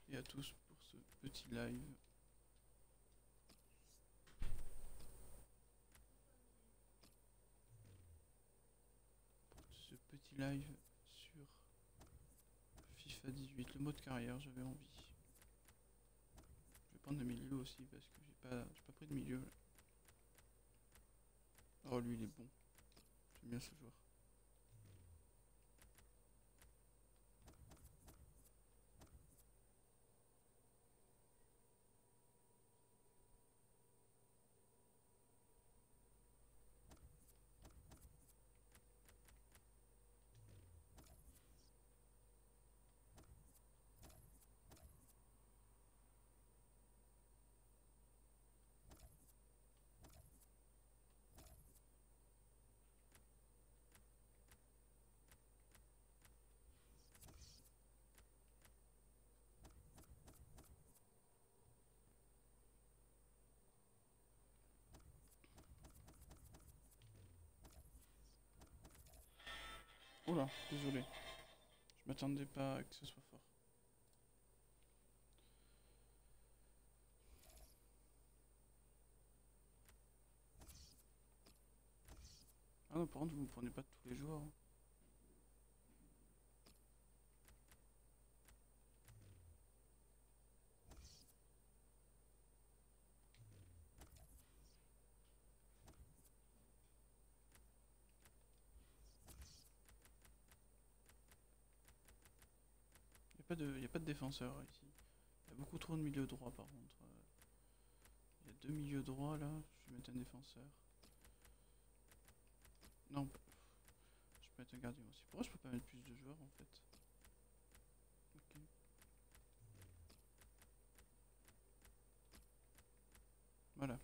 et à tous pour ce petit live. Ce petit live sur FIFA 18, le mode carrière, j'avais envie. Je vais prendre le milieu aussi parce que j'ai pas pris de milieu là. Oh lui il est bon, j'aime bien ce joueur. Oh là, désolé, je m'attendais pas à que ce soit fort. Ah non, par contre vous ne prenez pas tous les joueurs. Hein. Y a pas de défenseur ici. Il y a beaucoup trop de milieux droits par contre. Il y a deux milieux droits là, je vais mettre un défenseur. Non, je peux mettre un gardien aussi. Pourquoi je peux pas mettre plus de joueurs en fait? Ok. Voilà.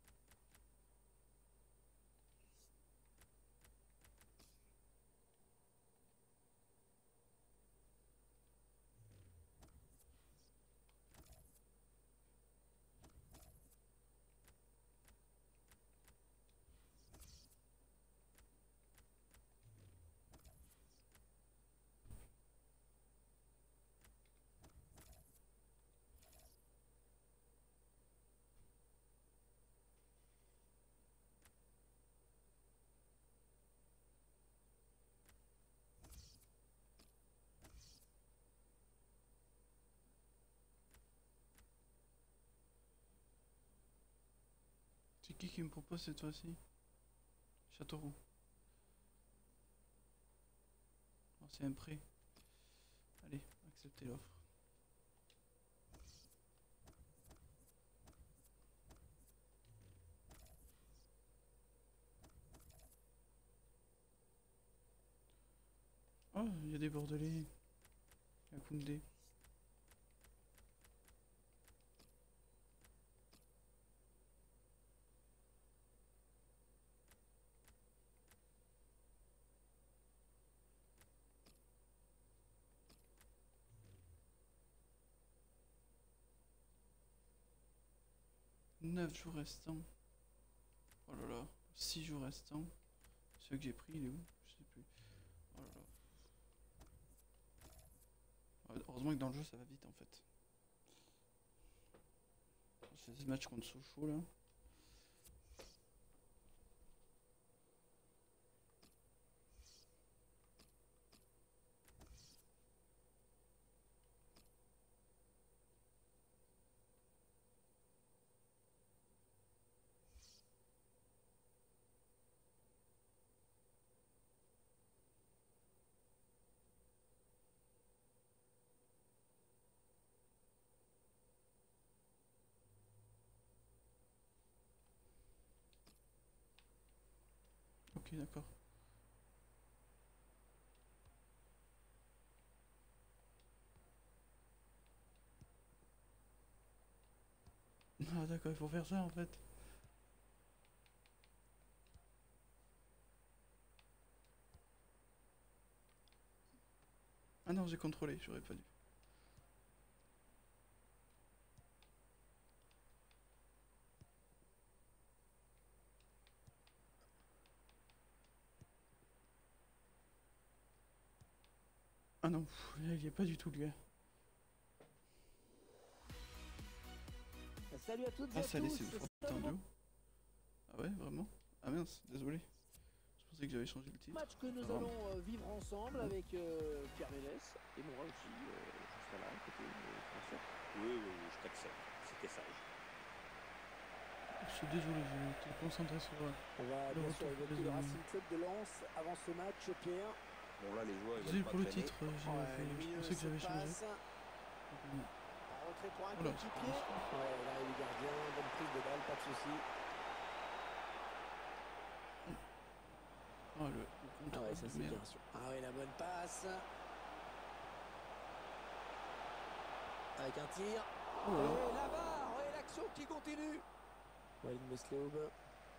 C'est qui me propose cette fois-ci? Châteauroux. Alors c'est un prêt. Allez, acceptez l'offre. Oh, il y a des Bordelais. Il y a Koundé. Neuf jours restants. Oh là là. 6 jours restants. Celui que j'ai pris, il est où? Je sais plus. Oh là là. Heureusement que dans le jeu ça va vite en fait. C'est ce match contre Sochaux là. Ok, d'accord. Ah d'accord, il faut faire ça en fait. Ah non, j'ai contrôlé, j'aurais pas dû. Ah non, là, il y a pas du tout le gars. Salut à toutes et Ah, à ça a tous. laissé le forfait en duo. Ah ouais, vraiment? Ah mince, désolé. Je pensais que j'avais changé le titre. Match que nous Ah, vraiment. allons vivre ensemble avec Pierre Ménès et moi aussi, je serai là à côté de François. Oui, je t'accepte. C'était sage. Je suis désolé, j'ai été concentré sur On va le bien sûr retour évoquer des le amis. Racing Club de Lens avant ce match, Pierre. Bon, là, les joueurs, ils Désolé veulent pas pour le traîner. titre, Ouais, je lumineux, pensais que j'avais cette changé. passe. En retrait pour un Voilà, coéquipier. Ouais, là il est gardien, bonne prise de balle, pas de souci. Ah, le Ah contrôle ouais, ça de c'est merde. bien sûr. Ah ouais, la bonne passe. Avec un tir. Oh là là. Et la barre, et l'action qui continue. Walid Mesloub.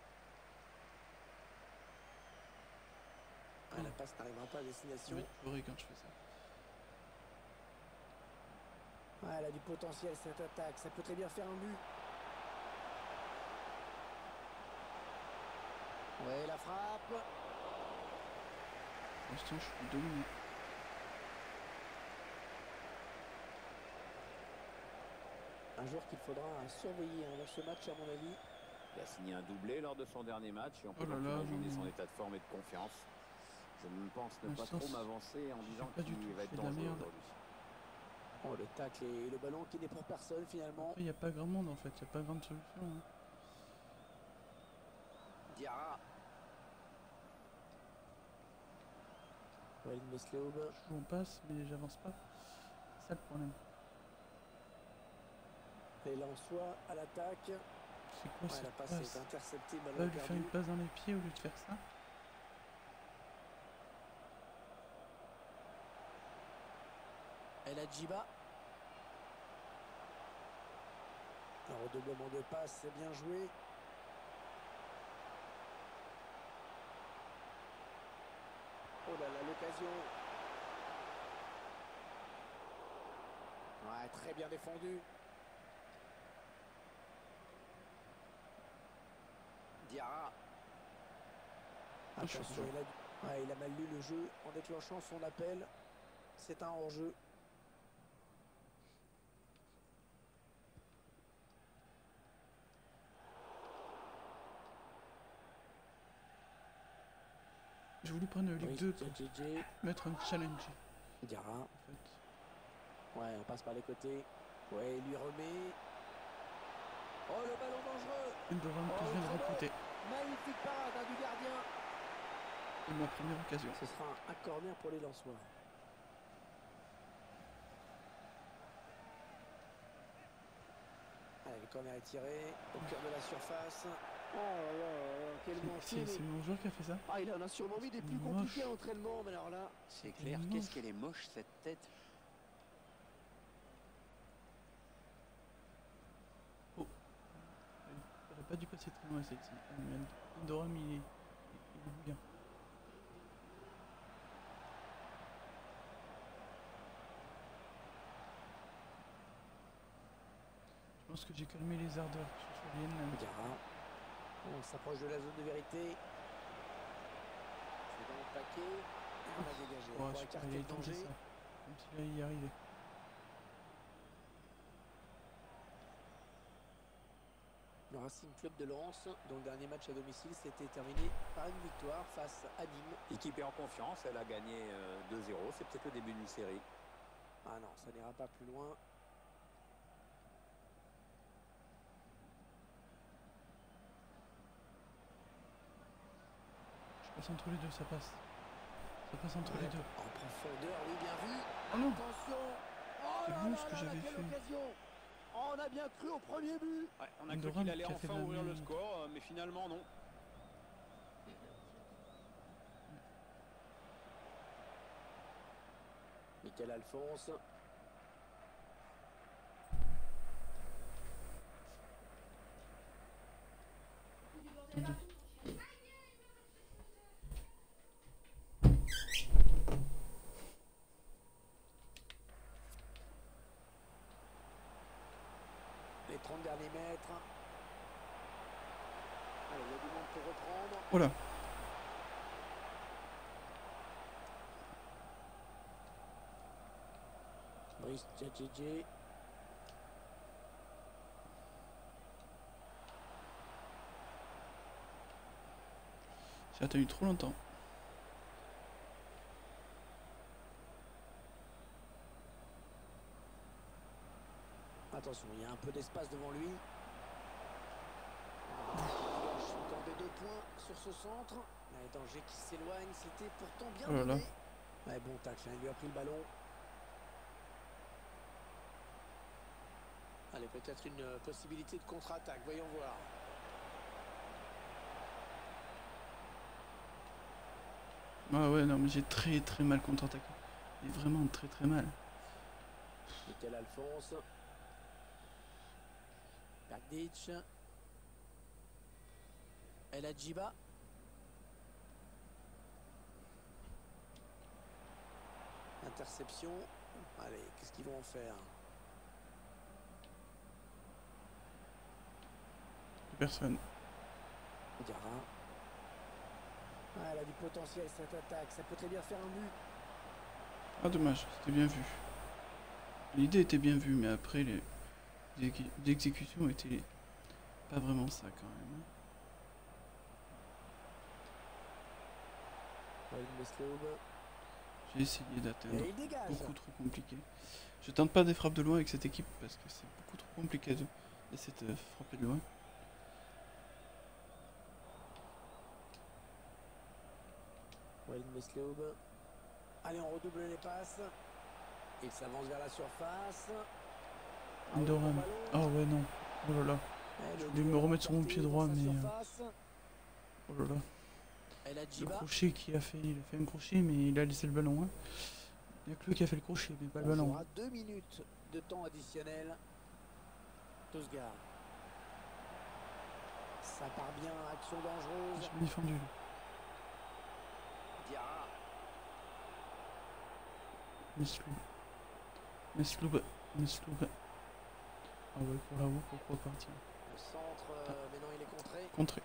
Ah, la passe n'arrivera pas à Je destination. vais pleurer quand je fais ça. Ah, elle a du potentiel cette attaque, ça peut très bien faire un but. Ouais, la frappe. Pour l'instant, je suis dominé. Un joueur qu'il faudra surveiller dans ce match à mon avis. Il a signé un doublé lors de son dernier match et on peut Oh là donc là, imaginer non, son non. état de forme et de confiance. Je ne pense ne pas L'instant, trop m'avancer en je disant fais pas du qu'il tout, va je être fais de la dangereux merde. aujourd'hui. Oh, le tacle et le ballon qui n'est pour personne finalement. Après, il n'y a pas grand monde en fait, il n'y a pas grande solution. Hein. Diarra. Walid Mesloub. Je joue en passe, mais j'avance pas. C'est ça le problème. Les Lensois à l'attaque. C'est quoi Ouais, cette la passe passe? est interceptée, Pas ballon lui faire perdu. une passe dans les pieds au lieu de faire ça. El Hadjiba. Un redoublement de passe, c'est bien joué. Oh là là, l'occasion. Ouais, très bien défendu. Diarra. Ah, je suis Attention, hors-jeu. il a mal lu le jeu en déclenchant son appel. C'est un hors-jeu. J'ai voulu prendre Ligue 2 pour JJ. mettre un challenge Diarra. en fait. Ouais, on passe par les côtés. Ouais, il lui remet. Oh, le ballon dangereux. Endoran que je viens de recruter. Magnifique parade hein, du gardien. C'est ma première occasion. Ce sera un corner pour les Lensois. Allez, le corner est tiré au cœur de la surface. Oh là là, quel manqué. C'est mon joueur qui a fait ça. Ah, il en a sûrement mis des plus Moche. compliqués à l'entraînement, mais alors là... C'est clair, qu'est-ce qu'elle est moche cette tête. Oh. Elle aurait pas dû passer très loin celle-ci. Endoran il est bien. Je pense que j'ai calmé les ardeurs sur Julien. Diarra. On s'approche de la zone de vérité. C'est dans le paquet. Et on a dégagé. Ouais, Pour super, écarter il le a tenté danger. ça. Comme s'il allait y arriver. Le Racing Club de Lens, dont le dernier match à domicile s'était terminé par une victoire face à Nîmes. L'équipe est en confiance, elle a gagné 2-0. C'est peut-être le début d'une série. Ah non, ça n'ira pas plus loin. Je passe entre les deux, ça passe. Ça passe entre les deux. En profondeur, oui, bien vu. Oh non! Attention. Oh C'est là bon là ce que là là, j'avais quelle fait. occasion. Oh, on a bien cru au premier but. Ouais, on a cru Endoran qu'il allait qui a fait enfin de la ouvrir le merde. score, mais finalement non. Michael Alphonse. Attendez. Les 30 derniers mètres. Allez, il y a du monde pour reprendre. Oh là! Brice Djadjedje. J'ai attendu trop longtemps. Attention, il y a un peu d'espace devant lui. Dans des 2 points sur ce centre. Les dangers qui s'éloignent, c'était pourtant bien Oh là là. donné. Ouais, bon tacle, hein, il lui a pris le ballon. Allez, peut-être une possibilité de contre-attaque, voyons voir. Ah ouais, non, mais j'ai très très mal contre-attaqué. Et vraiment très très mal. Michael Alphonse. Bagdic. El Hadjiba. Interception. Allez, qu'est-ce qu'ils vont en faire? Personne. Diarra. Ah, elle a du potentiel cette attaque, ça peut très bien faire un but. Ah dommage, c'était bien vu. L'idée était bien vue, mais après l'exécution était pas vraiment ça quand même. J'ai essayé d'atteindre. Et il dégage. Beaucoup trop compliqué. Je tente pas des frappes de loin avec cette équipe parce que c'est beaucoup trop compliqué de essayer de frapper de loin. Allez, on redouble les passes. Il s'avance vers la surface. Indoram. Oh ouais non. Oh là là. Je voulais me remettre sur mon pied droit mais... Oh là là. Le crochet qu'il a fait, il a fait un crochet mais il a laissé le ballon. Hein. Il n'y a que lui qui a fait le crochet mais pas le ballon. On aura 2 minutes de temps additionnel. Tosgar. Ça part bien, action dangereuse. J'ai bien défendu. Diarra. Mesloub. Ah ouais, pour là-haut, pourquoi pas, tiens. Le centre, mais non, il est contré. Contré.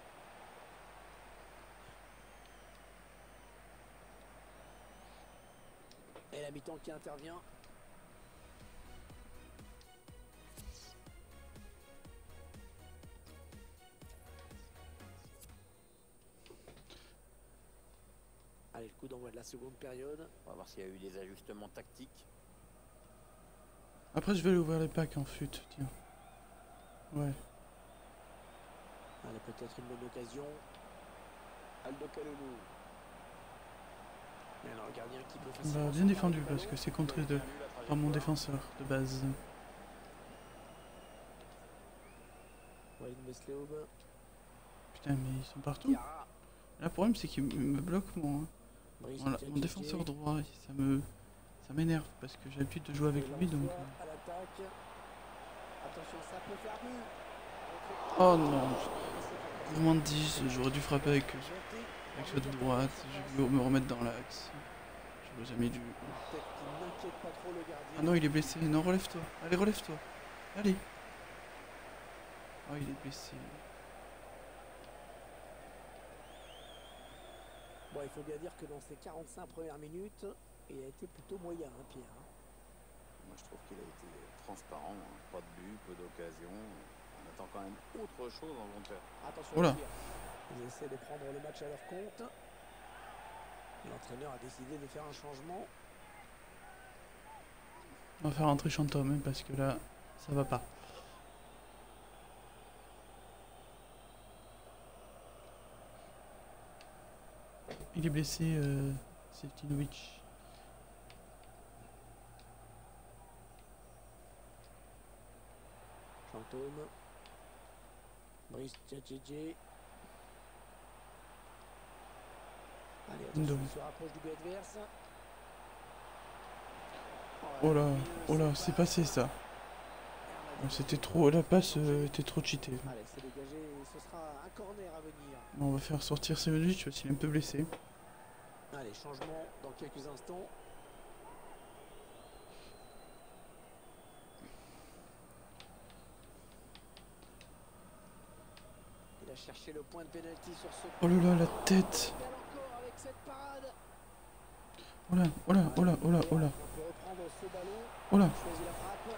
Et la mi-temps qui intervient. Allez, le coup d'envoi de la seconde période. On va voir s'il y a eu des ajustements tactiques. Après, je vais aller ouvrir les packs en fut, tiens. Ouais. Allez, peut-être une bonne occasion. Aldo Kalulu. Mais alors, le gardien qui peut Bah, facilement bien défendu parce que c'est contré par mon défenseur de base. Walid Mesleoub. Putain, mais ils sont partout. Là, le problème, c'est qu'ils me bloquent voilà, mon défenseur droit. Ça m'énerve parce que j'ai l'habitude de jouer avec lui donc. À l'attaque. Attention, ça peut faire but. Oh non, mouvement de 10, j'aurais dû frapper avec ceux de droite, j'ai dû me remettre dans l'axe. J'aurais jamais dû. Ah non, il est blessé, non, relève-toi, allez, relève-toi, allez. Oh, il est blessé. Bon, il faut bien dire que dans ces 45 premières minutes, il a été plutôt moyen, hein, Pierre. Moi, je trouve qu'il a été transparent. Hein. Pas de but, peu d'occasion. On attend quand même autre chose en volontaire. Attention, Oula. Ils essaient de prendre le match à leur compte. L'entraîneur a décidé de faire un changement. On va faire rentrer Chantom hein, parce que là, ça va pas. Il est blessé, Sevtinovic. Fantôme. Brice Tchadjedje. Allez, attention, il se rapproche du but adverse. Oh là, c'est passé ça. C'était trop, la passe était trop cheatée. Allez, c'est dégagé, ce sera un corner à venir. On va faire sortir Semedovic parce qu'il est un peu blessé. Allez, changement dans quelques instants. Il a cherché le point de pénalty sur ce. Oh là là, la tête. Encore avec cette parade. Oh là, oh là, oh là, oh là, oh là. On peut reprendre ce ballon. Oh là. Choisit la frappe.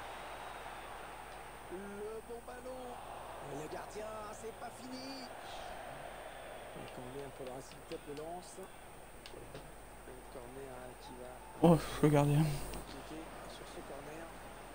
Le bon ballon. Et le gardien, c'est pas fini. corner pour le Racing Club de Lens. Un corner qui va Oh, le gardien. cliquer sur ce corner.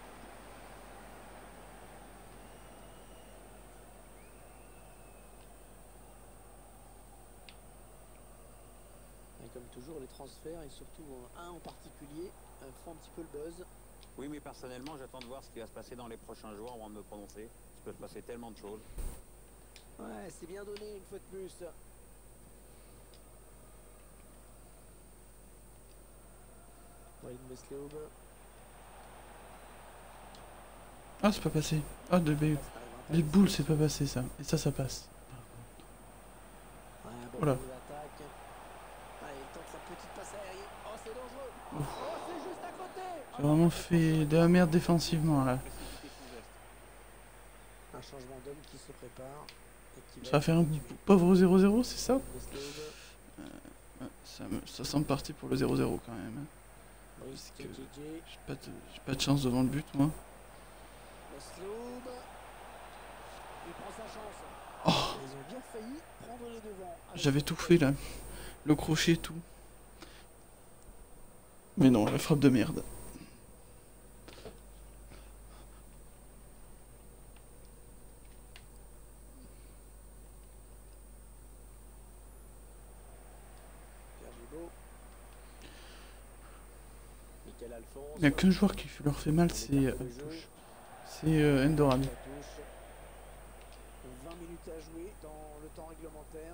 Et comme toujours, les transferts et surtout un en particulier font un petit peu le buzz. Oui, mais personnellement, j'attends de voir ce qui va se passer dans les prochains jours avant de me prononcer. Il peut se passer tellement de choses. Ouais, c'est bien donné une fois de plus. Walid Mesleoub. Ah, c'est pas passé. Ah, les boules, c'est pas passé ça. Et ça passe. Ouais, bon, Voilà. l'attaque. Ah, il tente sa petite passe aérienne. Oh, c'est dangereux. Oh, c'est juste à côté. J'ai vraiment fait de la merde défensivement là. Un changement d'homme qui se prépare. Et qui Ça va faire un pauvre 0-0, c'est ça? Ça semble parti pour le 0-0 quand même. Parce que j'ai pas de chance devant le but, moi. Il prend sa chance. Oh, Ils ont bien failli prendre les devants. j'avais tout fait là. Le crochet, tout. Mais non, la frappe de merde. Il n'y a qu'un joueur qui leur fait mal, c'est Endoram. 20 minutes à jouer dans le temps réglementaire.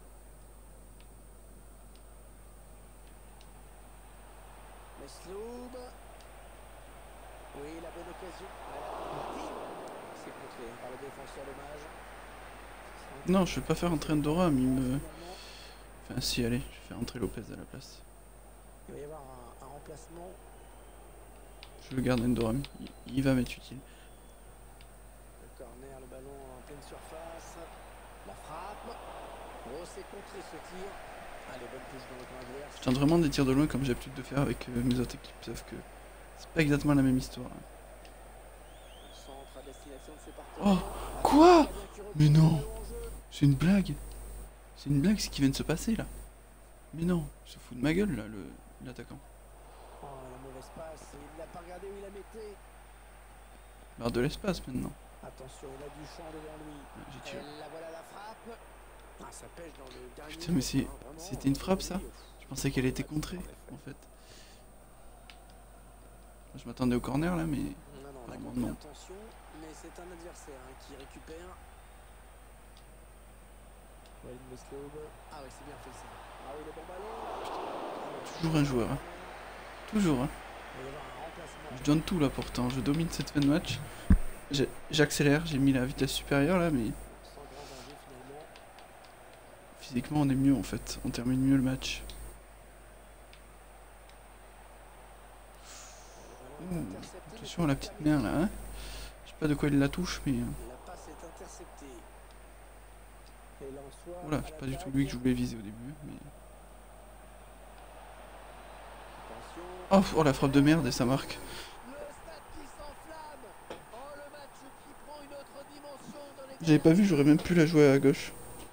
Mesleoub. Oui, la bonne occasion. C'est contré par le défenseur dommage. Non, je vais pas faire entrer Endoram, il me... Enfin si, allez, je vais faire entrer Lopez à la place. Il va y avoir un remplacement. Je le garde Endoram, il va m'être utile. Le corner, le ballon en pleine surface. La frappe. Oh, c'est contré ce tir. Allez, bonne touche dans le coin adverse. Je tente vraiment des tirs de loin comme j'ai l'habitude de faire avec mes autres équipes, sauf que c'est pas exactement la même histoire. Centre à destination de ses Oh, partenaires. quoi? Mais non, c'est une blague. C'est une blague ce qui vient de se passer là. Mais non, il se fout de ma gueule là, l'attaquant. Oh, la mauvaise passe. Il l'a pas regardé où il la mettait. Barre de l'espace maintenant. Attention, il a du champ devant lui. J'ai tiré. La voilà la frappe. Ah, ça pêche dans le dernier. Putain, mais mètre, hein, vraiment. c'était une frappe ça? Je pensais qu'elle était contrée en fait. Je m'attendais au corner là, mais Non, on a vraiment compris non. l'intention, mais c'est un adversaire qui récupère. Walid Mesleoub. Ah oui, c'est bien fait ça. Ah oui, le bon ballon. Toujours un joueur. Hein. Toujours. Hein. Il va y avoir un remplacement. Je donne tout là pourtant. Je domine cette fin de match. J'accélère. J'ai mis la vitesse supérieure là, mais Sans grand danger finalement. physiquement on est mieux en fait. On termine mieux le match. Le ballon est intercepté, Attention à la petite main là. Hein. Je sais pas de quoi il la touche, mais la passe est interceptée. Et Lensois voilà, à c'est pas du tout l'attaque. lui que je voulais viser au début. Mais... Attention. Oh la frappe de merde et ça marque. Le stade qui s'enflamme. Oh, le match qui prend une autre dimension dans les J'avais pas vu, j'aurais même pu la jouer à gauche.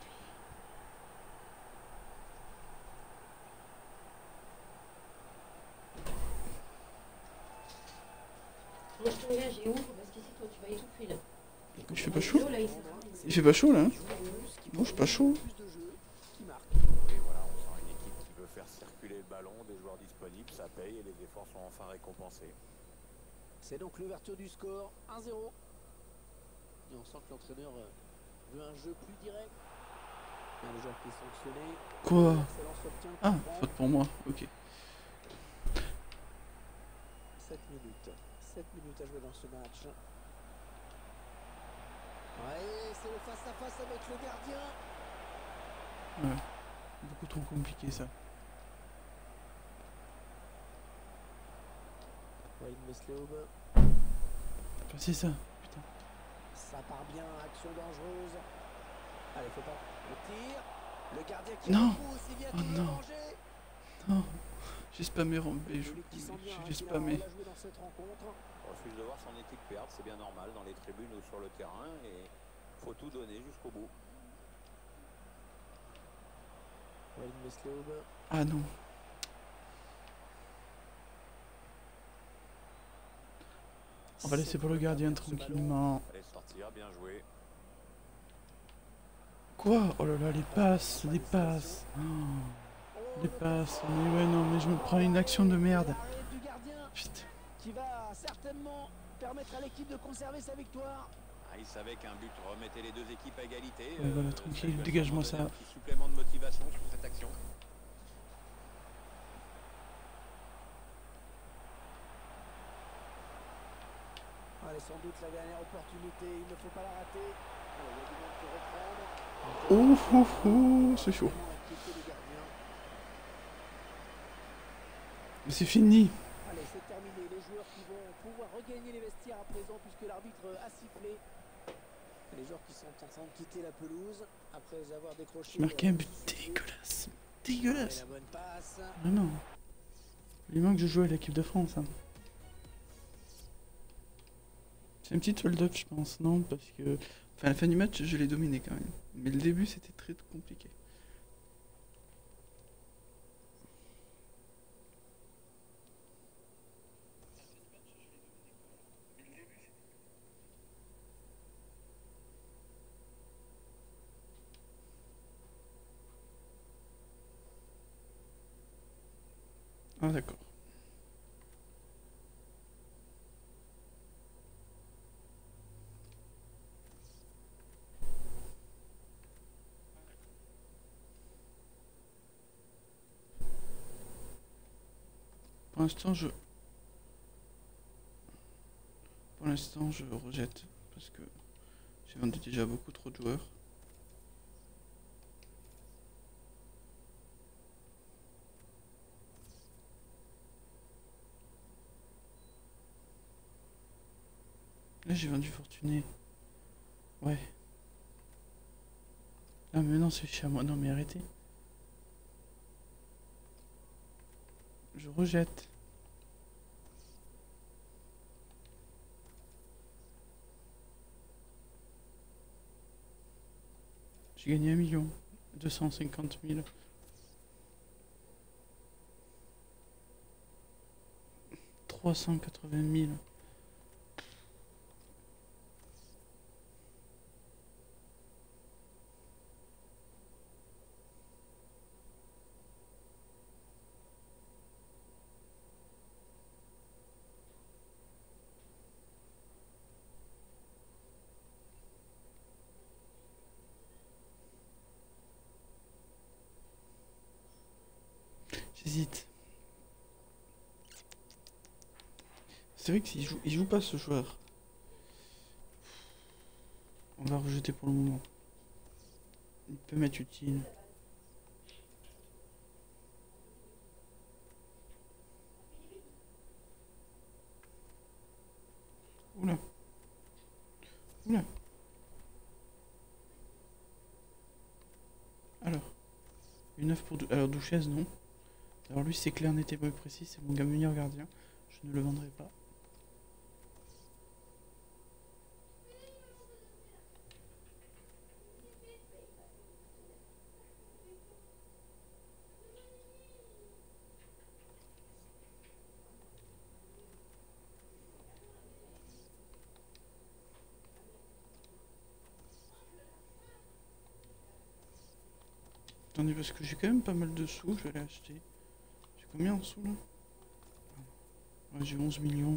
Moi je t'engage et ouvre parce qu'ici toi tu vas étouffer là. Il fait pas chaud? Là, il s'est Il fait pas chaud là? Hein. Non, je suis pas chaud. plus de jeu qui marque. Et voilà, on sent une équipe qui veut faire circuler le ballon, des joueurs disponibles, ça paye et les efforts sont enfin récompensés. C'est donc l'ouverture du score, 1-0. Et on sent que l'entraîneur veut un jeu plus direct. Il y a le joueur qui est sanctionné. Quoi? Excellent soutien de Ah, Franck. faute pour moi, ok. 7 minutes. 7 minutes à jouer dans ce match. Ouais, c'est le face-à-face avec le gardien. Ouais. Beaucoup trop compliqué ça. Walid Mesleoub. C'est ça, putain. Ça part bien, action dangereuse. Allez, faut pas. Le tir. Le gardien qui Non. repousse, il vient Oh tout non. mélanger. Non, j'ai spammé Rombé, Celui qui sent bien, j'ai qu'il a spammé. joué dans cette rencontre. On refuse de voir son équipe perdre, c'est bien normal dans les tribunes ou sur le terrain et faut tout donner jusqu'au bout. Ah non. On va laisser pour le gardien tranquillement. Allez sortir, bien joué. Quoi? Oh là là, les passes, les passes. Oh, les passes. Mais ouais, non, mais je me prends une action de merde. Putain. Qui va certainement permettre à l'équipe de conserver sa victoire. Ah, il savait qu'un but remettait les deux équipes à égalité. Ouais, voilà, tranquille, dégage-moi ça. Un petit supplément de motivation sur cette action. Allez, sans doute la dernière opportunité, il ne faut pas la rater. Alors, il y a du monde qui reprendre. Ouf, ouf, ouf, c'est chaud. Mais c'est fini. Allez, c'est terminé. Les joueurs qui vont pouvoir regagner les vestiaires à présent puisque l'arbitre a sifflé. Les joueurs qui sont en train de quitter la pelouse après avoir décroché. J'ai marqué un but dégueulasse. Dégueulasse. La bonne passe. Vraiment. Il manque de jouer à l'équipe de France. Hein. C'est un petit hold-up, je pense, non? Parce que. Enfin, la fin du match, je l'ai dominé quand même. Mais le début, c'était très compliqué. Ah, d'accord. Pour l'instant, je rejette. Parce que j'ai vendu déjà beaucoup trop de joueurs. Là, j'ai vendu Fortuné. Ouais. Ah, mais non, c'est chez moi. Non, mais arrêtez. Je rejette. J'ai gagné 1 250 000. 380 000. J'hésite. C'est vrai que s'il joue pas ce joueur, on va rejeter pour le moment. Il peut m'être utile. Oula. Oula. Alors. Une œuvre pour... Alors, Douchesse, non. Alors lui, c'est clair, net et précis. C'est mon meilleur gardien. Je ne le vendrai pas. Attendez, parce que j'ai quand même pas mal de sous, je vais aller acheter. J'ai combien en sous là? Ouais, j'ai 11 millions.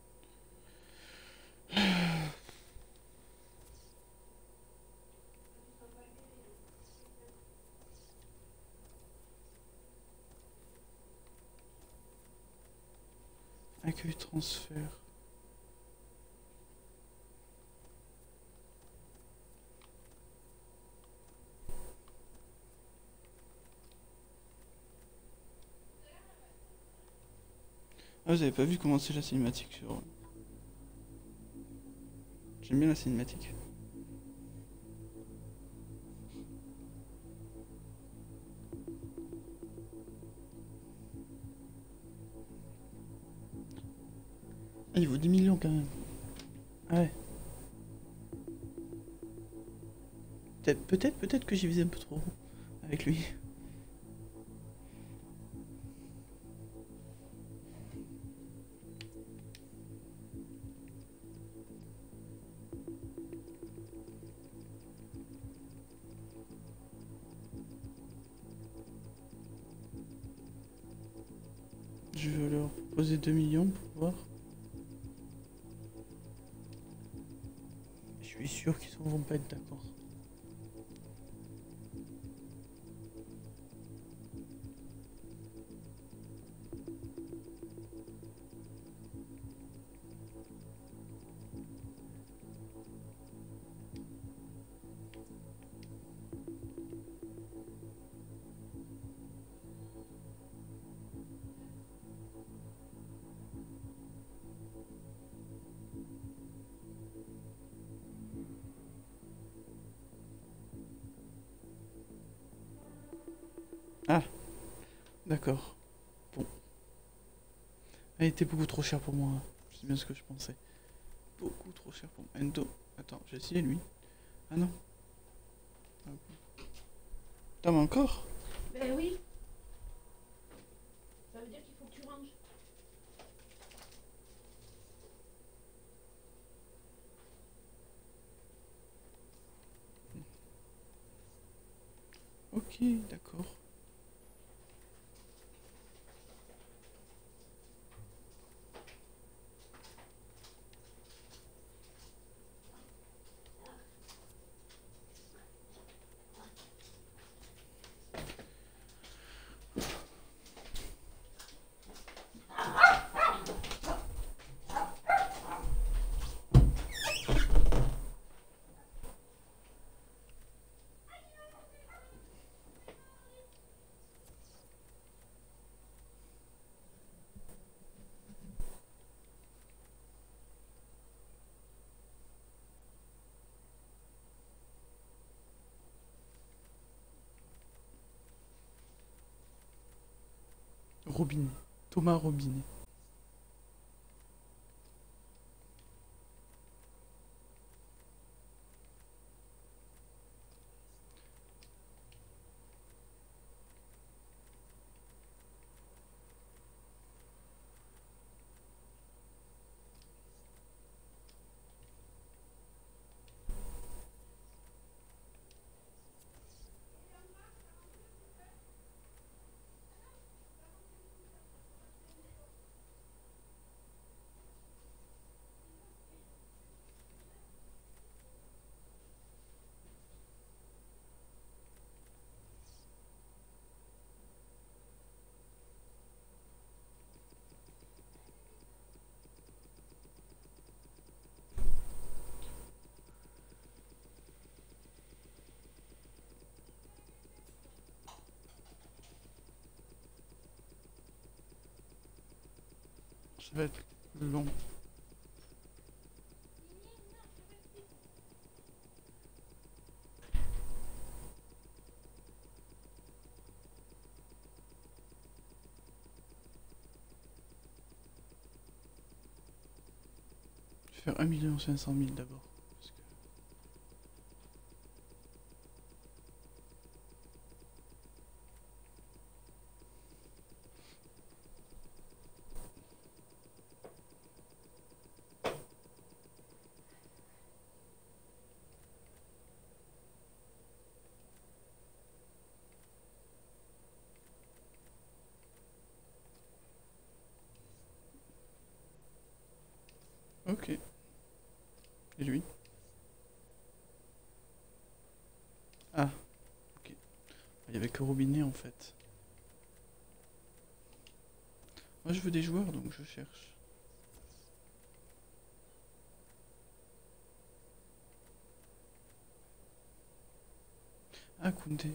Accueil transfert. Ah, vous avez pas vu comment c'est la cinématique sur... J'aime bien la cinématique. Ah, il vaut 10 millions quand même. Ah ouais. Peut-être que j'ai visé un peu trop avec lui. Je vais leur proposer 2 millions pour voir. Je suis sûr qu'ils ne vont pas être d'accord. Ah, d'accord. Bon. Elle était beaucoup trop chère pour moi. C'est bien ce que je pensais. Beaucoup trop cher pour moi. Endo. Attends, j'ai essayé lui. Ah non. Ah, ok. T'as mais encore? Ben oui. Ça veut dire qu'il faut que tu ranges. Ok, d'accord. Robinet. Thomas Robinet. Ça va être long. Je vais faire 1 500 000 d'abord. Parce que... Ok. Et lui? Ah, ok. Il y avait que Robinet en fait. Moi je veux des joueurs donc je cherche. Ah, Koundé.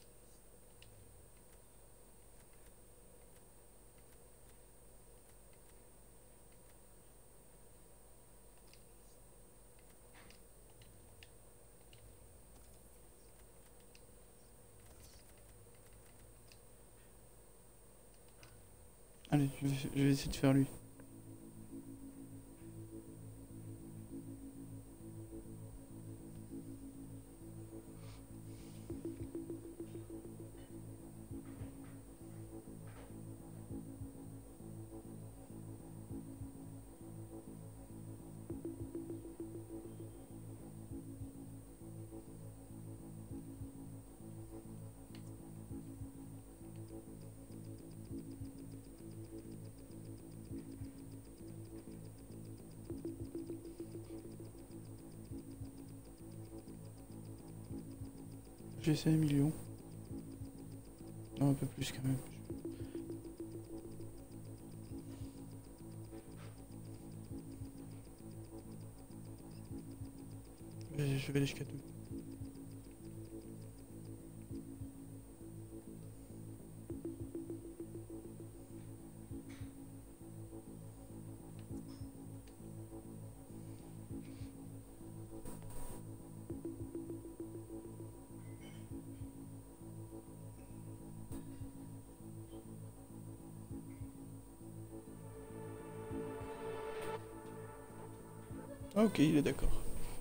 Allez, je vais essayer de faire lui. J'ai 5 millions. Non, un peu plus quand même. Je vais aller jusqu'à 2. Ok, il est d'accord.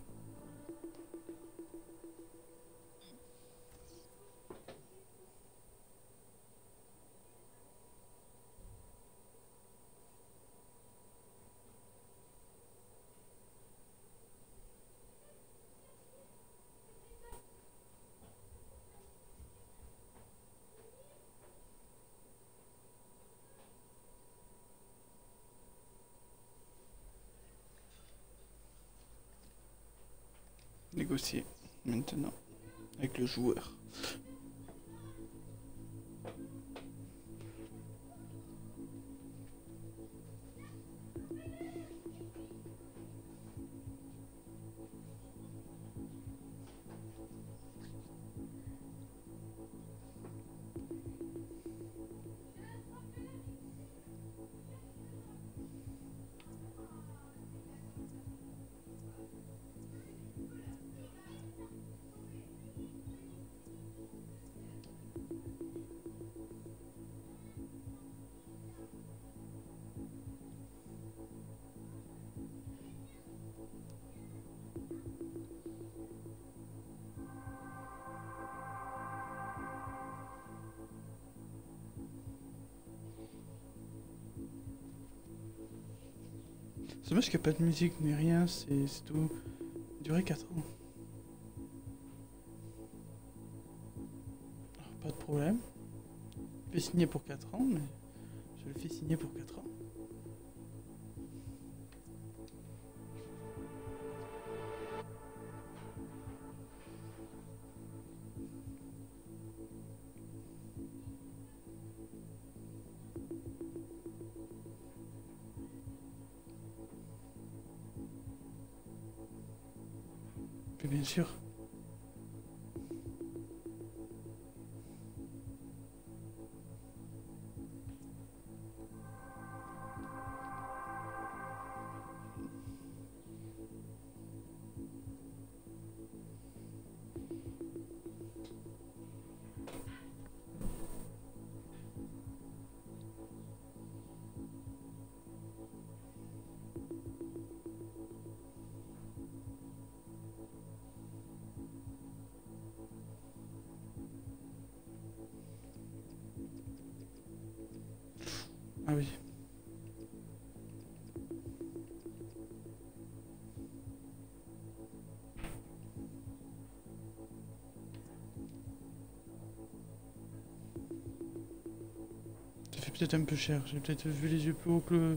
Négocier maintenant avec le joueur. C'est dommage qu'il n'y a pas de musique ni rien, c'est tout. Duré 4 ans. Alors, pas de problème. Je vais signer pour 4 ans, mais je le fais signer pour 4 ans. Et bien sûr. Ah oui. Ça fait peut-être un peu cher. J'ai peut-être vu les yeux plus haut que le...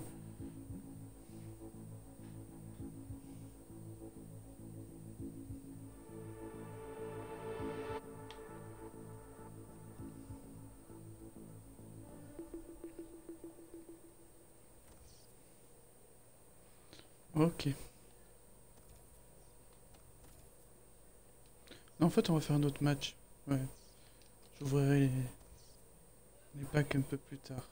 Ok. Non, en fait, on va faire un autre match. Ouais. J'ouvrirai les packs un peu plus tard.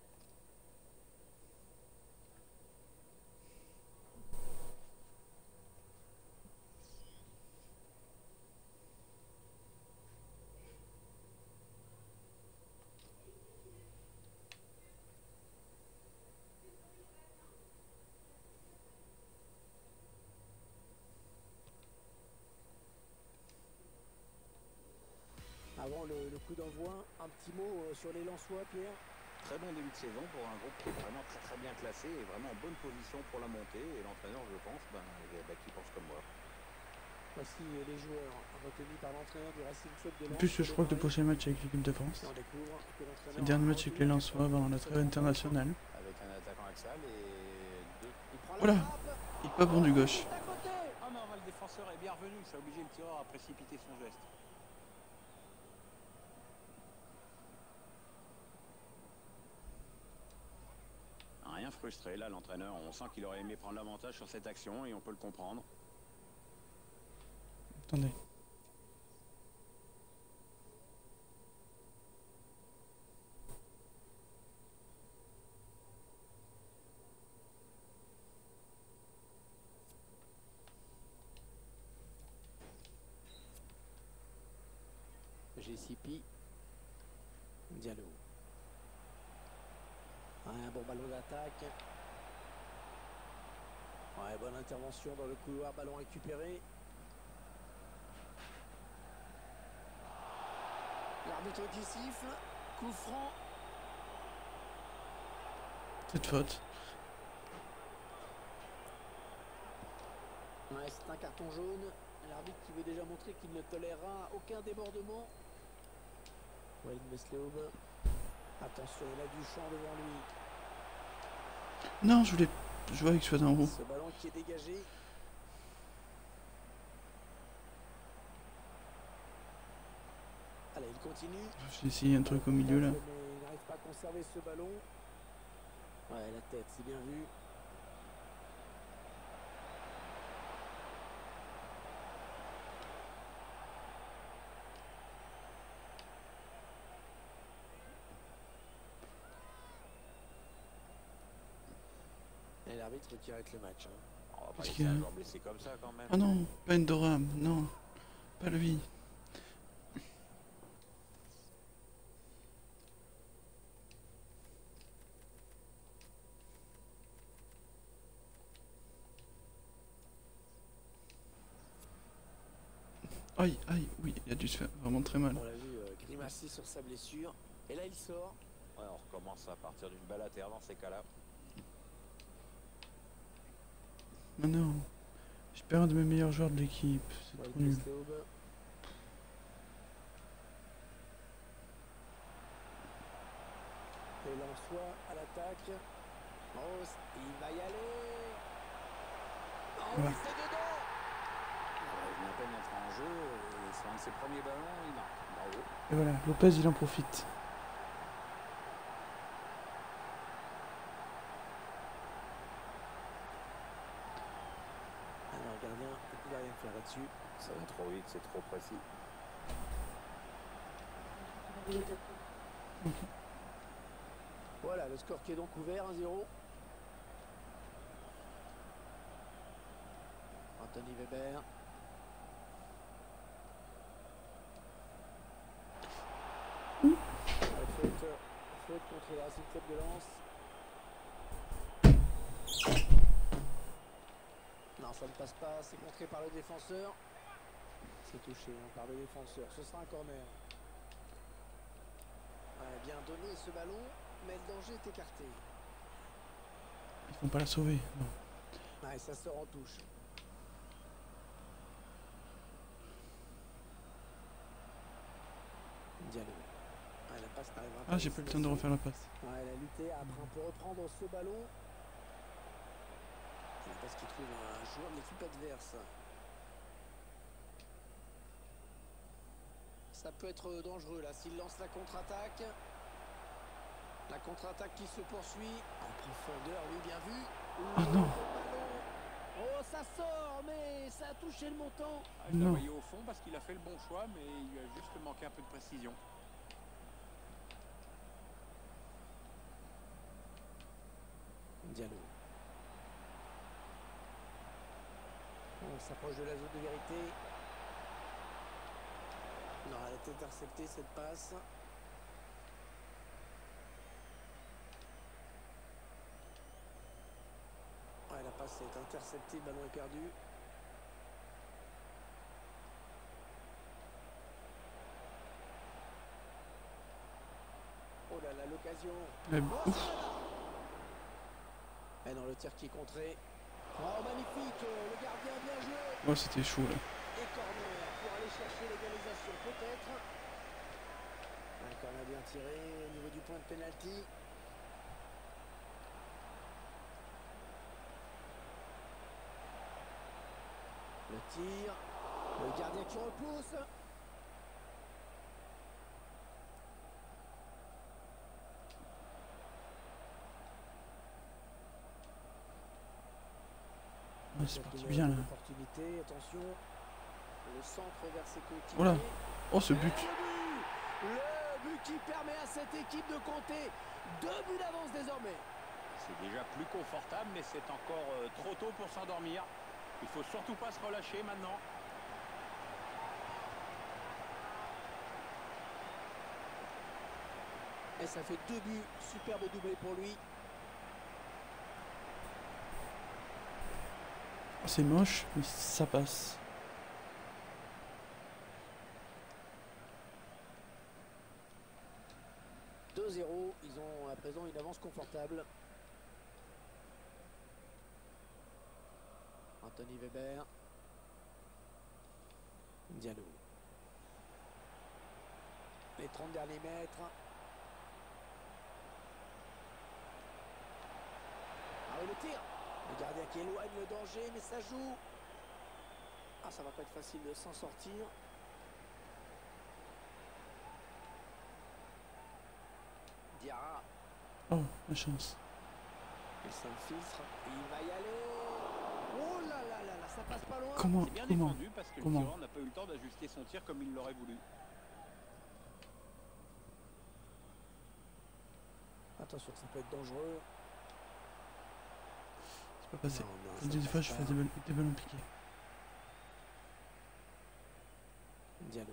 Avant le coup d'envoi, un petit mot sur les Lensois, Pierre. Très bon début de saison pour un groupe qui est vraiment très bien classé et vraiment en bonne position pour la montée. Et l'entraîneur, je pense, qui pense comme moi. Voici les joueurs retenus par l'entraîneur du Racing Club de Lens. En plus, je crois que le prochain match avec l'équipe de France, c'est le dernier match avec les Lensois avant la trêve internationale. Avec un attaquant axial et deux. Voilà, il pas bon du gauche. Ah non, le défenseur est bien revenu, ça a obligé le tireur à précipiter son geste. rien frustré là, l'entraîneur. On sent qu'il aurait aimé prendre l'avantage sur cette action et on peut le comprendre. Attendez. JCP. Diallo. Un bon ballon d'attaque. Ouais, bonne intervention dans le couloir, ballon récupéré. L'arbitre qui siffle, coup franc. Cette faute. Ouais, c'est un carton jaune. L'arbitre qui veut déjà montrer qu'il ne tolérera aucun débordement. Walid Mesleoub. Attention, il a du champ devant lui. Non, je voulais jouer avec celui d'en haut. Ce ballon qui est dégagé. Allez, il continue. J'ai essayé un truc au milieu là. Mais il n'arrive pas à conserver ce ballon. Ouais, la tête, c'est bien vu. Et l'arbitre qui arrête le match. On va pas Parce laisser qu'il y a- un joueur blessé comme ça quand même. Ah non, pas Endoram, non. Pas lui. Aïe, aïe, oui, il a dû se faire vraiment très mal. On l'a vu grimacer sur sa blessure. Et là, il sort. Ouais, on recommence à partir d'une balle à terre dans ces cas-là. Mais non, je perds un de mes meilleurs joueurs de l'équipe, c'est Walid trop nul. Mesleoub. Et Lançois à l'attaque. Oh, il va y aller. Oh, Voilà. c'est dedans. Il vient à peine d'entrer en jeu et c'est un de ses premiers ballons, il marque. Bravo. Et voilà, Lopez il en profite. Alors, le gardien, il va rien faire là-dessus. Ça va trop vite, c'est trop précis. Voilà, le score qui est donc ouvert, 1-0. Anthony Weber. Faute contre le Racing Club de Lens. Non, ça ne passe pas, c'est contré par le défenseur. C'est touché par le défenseur, ce sera un corner. Ouais, bien donné ce ballon, mais le danger est écarté. Ils vont pas la sauver, non. Ouais, ça sort en touche. Diallo. Ouais, la passe n'arrivera pas. Ah, j'ai pas eu le temps de refaire la passe. Ouais, elle a lutté après on peut reprendre ce ballon. La passe qui trouve un joueur de l'équipe adverse. Ça peut être dangereux là s'il lance la contre-attaque. La contre-attaque qui se poursuit. En profondeur, lui bien vu. Oh non. Oh, ça sort, mais ça a touché le montant. Ah, je l'ai Non. envoyé au fond parce qu'il a fait le bon choix, mais il lui a juste manqué un peu de précision. Diallo. On s'approche de la zone de vérité. Non, elle est interceptée cette passe. Ouais, la passe est interceptée, le ballon est perdu. Oh là là, l'occasion. Ouf. Et dans le tir qui est contré. Oh, magnifique, le gardien bien joué. Oh, c'était chaud là. Et corner pour aller chercher l'égalisation peut-être. Un corner bien tiré au niveau du point de pénalty. Le tir. Le gardien qui repousse. Ouais, c'est parti bien là. Attention, le centre vers ses coéquipiers. Voilà. Oh ce but. Le but qui permet à cette équipe de compter 2 buts d'avance désormais. C'est déjà plus confortable, mais c'est encore trop tôt pour s'endormir. Il faut surtout pas se relâcher maintenant. Et ça fait 2 buts, superbe doublé pour lui. C'est moche, mais ça passe. « 2-0, ils ont à présent une avance confortable. Anthony Weber. Diallo. Les 30 derniers mètres. Ah oui, le tir. Le gardien qui éloigne le danger, mais ça joue. Ah, ça va pas être facile de s'en sortir. Diarra. Oh, la chance. Il s'infiltre. Il va y aller. Oh là là là là, ça passe pas loin. Comment? C'est bien Comment? défendu parce que le Comment? tireur n'a pas eu le temps d'ajuster son tir comme il l'aurait voulu. Attention, ça peut être dangereux. C'est pas passé. Non, ça Des fois, passe je pas. fais des ballons piqués. Diallo.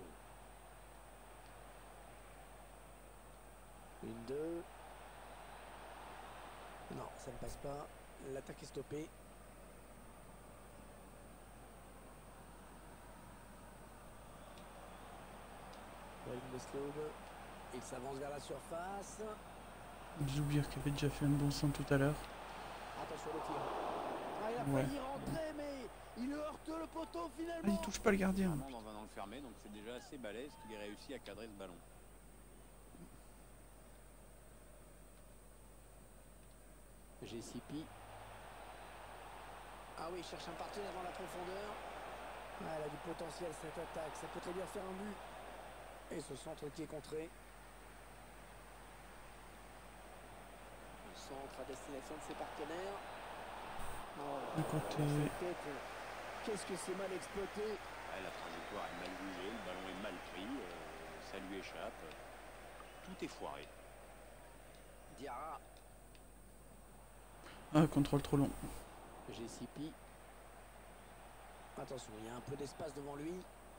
1-2. Non, ça ne passe pas. L'attaque est stoppée. Il s'avance vers la surface. Zoubir qui avait déjà fait un bon centre tout à l'heure. Attention le tir. Ah, il a Ouais. failli rentrer, mais il heurte le poteau Ah, finalement. il touche pas le gardien. Vraiment dans un angle fermé, donc c'est déjà assez balèze qu'il ait réussi à cadrer ce ballon. JCP. Ah oui, il cherche un partenaire dans la profondeur. Ah, elle a du potentiel cette attaque. Ça peut très bien faire un but. Et ce centre qui est contré. Le centre à destination de ses partenaires. Oh, De côté. cette tête, qu'est-ce que c'est mal exploité. Ah, la trajectoire est mal jugée, le ballon est mal pris, ça lui échappe. Tout est foiré. Diarra. Ah, contrôle trop long. JCP. Attention, il y a un peu d'espace devant lui.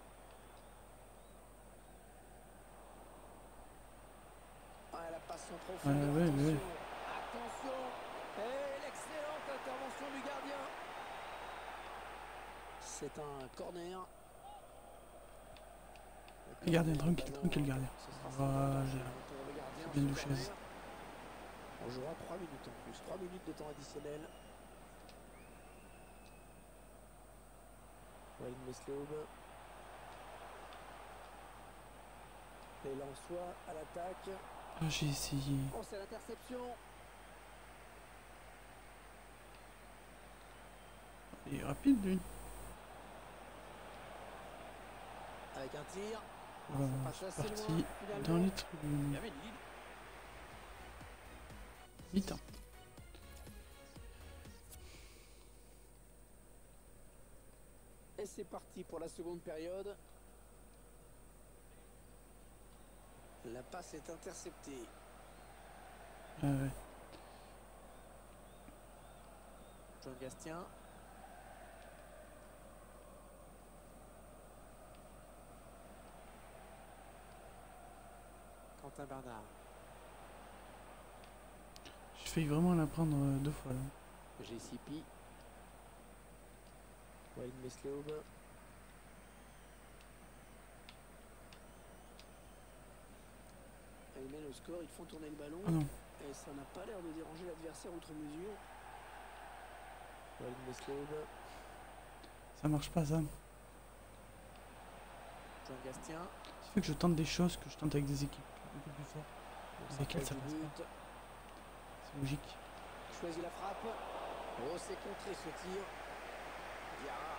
Ah, la passe en profondeur. Ouais, attention. ouais. Attention. Et l'excellente intervention du gardien. C'est un corner. Gardien, tranquille, tranquille, gardien. Voilà. C'est bien douché. On jouera 3 minutes en plus. 3 minutes de temps additionnel. Walid Mesloub. Et Lensois à l'attaque. Ah, j'ai essayé. Oh, c'est l'interception. Il est rapide, lui. Avec un tir. Voilà, Ça passe c'est assez parti loin, dans finalement. les tribunes. Il y avait une ligne. Mi-temps. Et c'est parti pour la seconde période. La passe est interceptée. Ah ouais. Jean Gastien. Quentin Bernard. J'ai failli vraiment la prendre 2 fois là. JCP. Walid Mesloub. Il mène au score, ils font tourner le ballon. Ah non. Et ça n'a pas l'air de déranger l'adversaire outre mesure. Walid Mesloub. Ça marche pas, ça. Jean Gastien. Ça fait que je tente des choses que je tente avec des équipes beaucoup plus fortes. Donc, Avec elle, ça du passe but. C'est logique. Choisit la frappe. Oh, c'est contré ce tir. Diarra.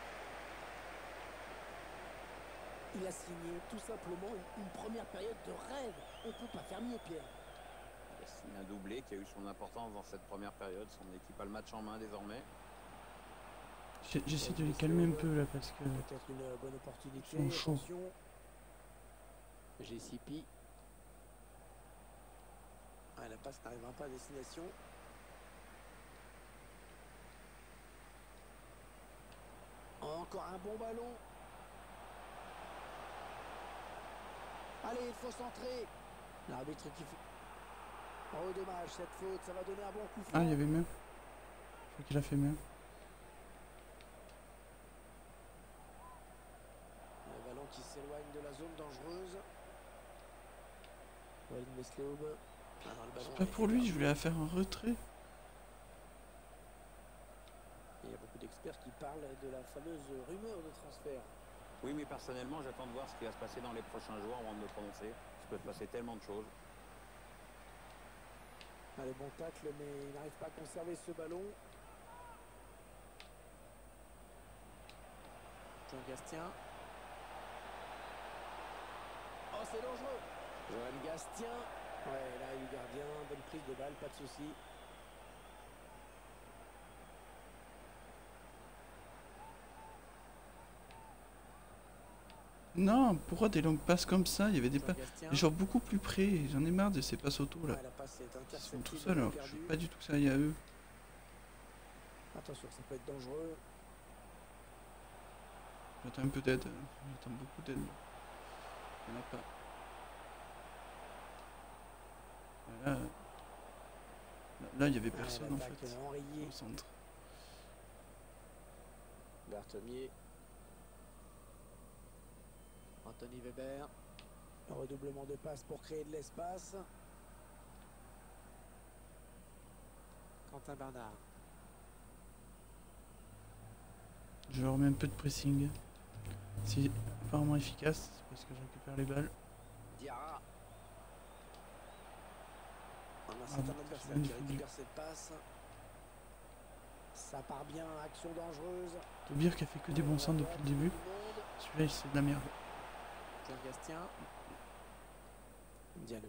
Il a signé tout simplement une première période de rêve. On ne peut pas faire mieux, Pierre. Il a signé un doublé qui a eu son importance dans cette première période. Son équipe a le match en main désormais. J'essaie de les calmer un peu là parce que Peut-être une bonne opportunité. ils sont chauds. Attention. JCP. Ah, la passe n'arrivera pas à destination. Encore un bon ballon. Allez, il faut centrer. L'arbitre qui fait... Oh, dommage, cette faute, ça va donner un bon coup franc. Ah, il y avait mieux. Je crois qu'il a fait mieux. Le ballon qui s'éloigne de la zone dangereuse. Walid Mesleoub. Ah non, le ballon C'est pas a pour été lui, perdu. je voulais faire un retrait. Il y a beaucoup d'experts qui parlent de la fameuse rumeur de transfert. Oui, mais personnellement, j'attends de voir ce qui va se passer dans les prochains jours avant de me prononcer. Il peut se passer tellement de choses. Allez, bon tacle, mais il n'arrive pas à conserver ce ballon. Jean Gastien. Oh, c'est dangereux. Joël Gastien. Ouais, là, il est gardien. Bonne prise de balle, pas de souci. Non, pourquoi des longues passes comme ça? Il y avait des Jean pas Gastien. des gens beaucoup plus près. J'en ai marre de ces passes auto là. Ouais, la passe est Ils sont interceptée. tout seuls alors. Je perdue. veux pas du tout que ça aille à eux. Attention, ça peut être dangereux. J'attends un peu d'aide. J'attends beaucoup d'aide. Il n'y en a pas. Là, il y avait personne en l'attaque fait. enrayée. Au centre. Berthemier. Anthony Weber. Un redoublement de passes pour créer de l'espace. Quentin Bernard. Je leur mets un peu de pressing. C'est apparemment efficace parce que je récupère les balles. Diarra. On a Ah certains bon, adversaires c'est qui bien récupèrent cette passe. Ça part bien, action dangereuse. Taubir qui a fait que des bons centres depuis le début. Celui-là, c'est de la merde. Jean Gastien. Diallo.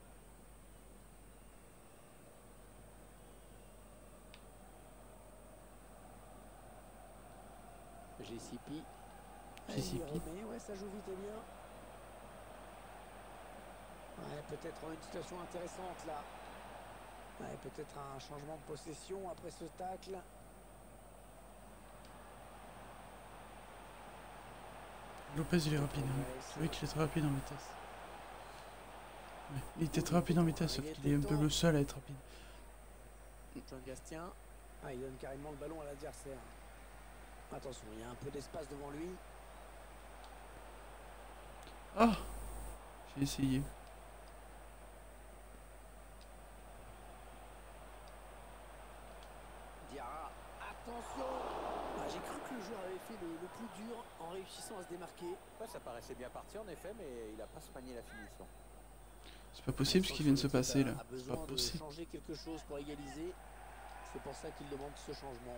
JCP. JCP. Ouais, ça joue vite et bien. Ouais, peut-être une situation intéressante là. Ouais, peut-être un changement de possession après ce tacle. Lopez, il est rapide. Hein. C'est vrai qu'il est très rapide en vitesse. Ouais, il était très rapide en vitesse, sauf qu'il est un peu le seul à être rapide. Jean Gastien. Ah, il donne carrément le ballon à l'adversaire. Attention, il y a un peu d'espace devant lui. Ah, j'ai essayé. Diarra, attention. Ah, j'ai cru que le joueur avait fait le plus dur en réussissant à se démarquer. Ouais, ça paraissait bien parti en effet, mais il n'a pas soigné la finition. C'est pas possible ce qui vient de se passer là. A C'est pas besoin de possible. changer quelque chose pour égaliser. C'est pour ça qu'il demande ce changement.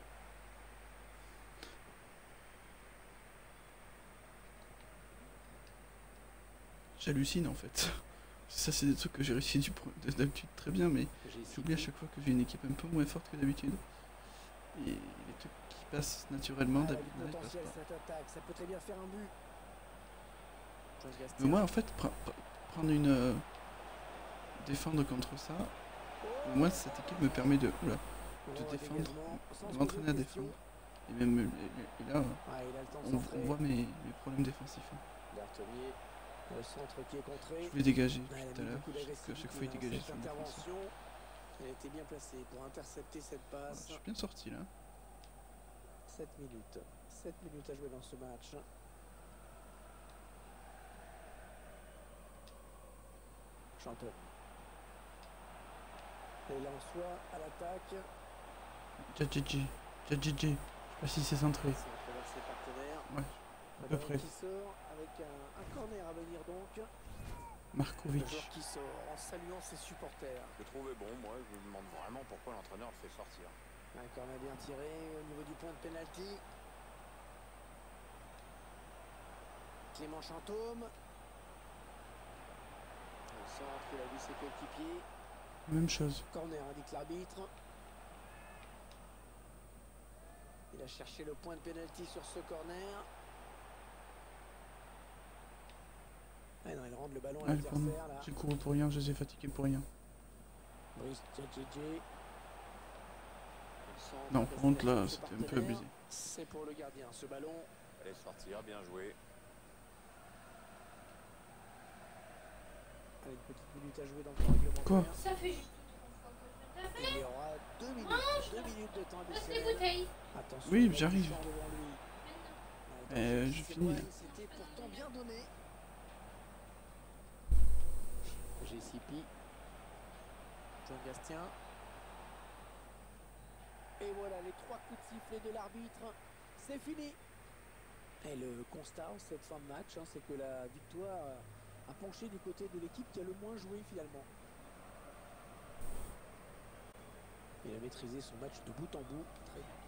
J'hallucine en fait. Ça, c'est des trucs que j'ai réussi d'habitude très bien, mais j'oublie à chaque fois que j'ai une équipe un peu moins forte que d'habitude. Et les trucs qui passent naturellement, Ah, d'habitude, du ils passent potentiel, pas. cette attaque, ça peut très bien faire un but. Jean Mais Gastien. moi, en fait, prendre une. Défendre contre ça, au moins cette équipe me permet de défendre, de m'entraîner à défendre. Et même et là, Ah, il a le temps de on centrer. voit mes problèmes défensifs. Hein. Berthemier, le centre qui est contré. Je voulais dégager Ah, il a tout à mis l'heure, beaucoup parce qu'à d'agressivité chaque fois il dans dégageait cette sur le défenseur. intervention. Elle était bien placée pour intercepter cette Voilà, passe. je suis bien sorti là. 7 minutes. 7 minutes à jouer dans ce match. Chanteur. Et là, on soit à l'attaque. Djadjidji. Je sais pas si c'est centré. C'est entre ses partenaires. Ouais, à peu près. Qui sort avec un corner à venir donc. Le Markovic. joueur qui sort en saluant ses supporters. Je le trouvais bon, moi je me demande vraiment pourquoi l'entraîneur le fait sortir. Un corner bien tiré au niveau du point de pénalty. Clément Chantôme. Au centre, il a vu ses coéquipiers. Même chose. Corner, indique l'arbitre. Il a cherché le point de pénalty sur ce corner. Ah non, il rentre le ballon à Allez, pour nous. l'adversaire là. J'ai couru pour rien, je les ai fatigués pour rien. Brice Djadjedje. Non, par contre là, c'était un peu abusé. C'est pour le gardien, ce ballon. Allez sortir, bien joué. Allez, une petite minute à jouer dans le temps réglementaire. Quoi? Ça fait juste 3 fois que je t'appelle. Il y aura 2 minutes. Mange. 2 minutes de temps Passe les additionnel. bouteilles. Attention, Oui, il y a j'arrive. du champ devant lui. Je finis là. C'était pourtant bien donné. GCP. John Gastien. Et voilà les 3 coups de sifflet de l'arbitre. C'est fini. Et le constat en cette fin de match, hein, c'est que la victoire a penché du côté de l'équipe qui a le moins joué finalement. Il a maîtrisé son match de bout en bout. Très bien.